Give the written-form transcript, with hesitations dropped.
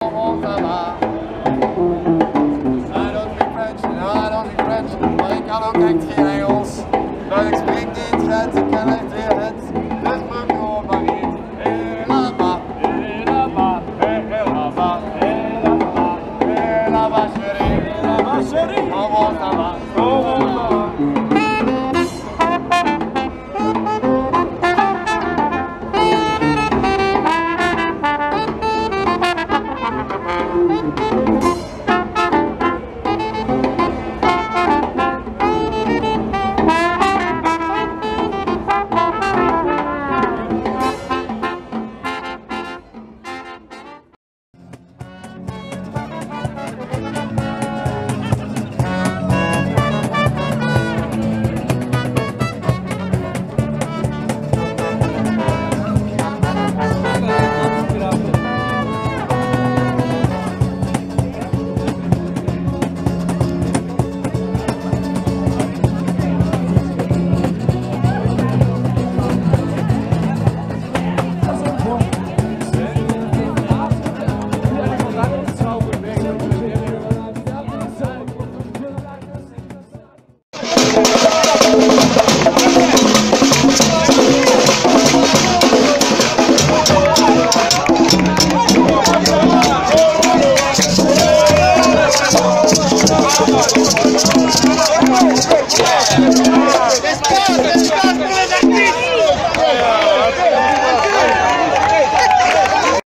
Comment ça va? I don't speak French, no, I don't speak French. Maar ik kan ook echt geen Engels. Maar ik spreek niet Frans, ik kan echt heel het. Dus moet ik gewoon maar niet. Hé là-bas, hé là-bas, hé là-bas, hé là-bas, hé là-bas chérie, hé là-bas chérie. Comment ça va? Comment ça va? Vamos!